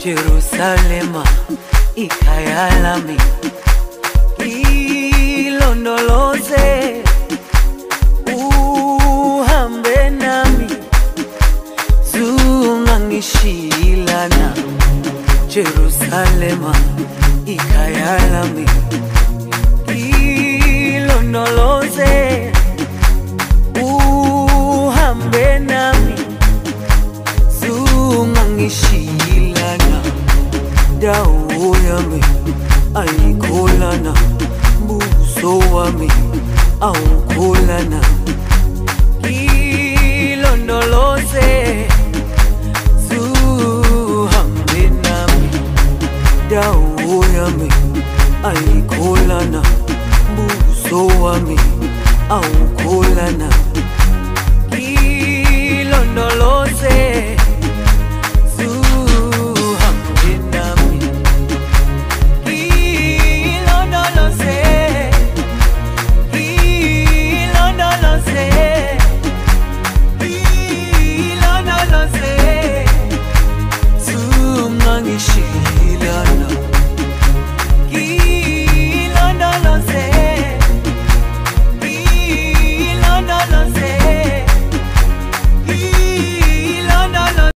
Jerusalema ikhaya lami, ilondoloze uhambe nami, zungangishilana. Jerusalema ikhaya lami, ilondoloze uhambe nami, zungangishilana. Dawo yami ayikholana, buso wami awukholana. Ilondoloze zuhambe nami, dawo yami ayikholana, buso wami awukholana.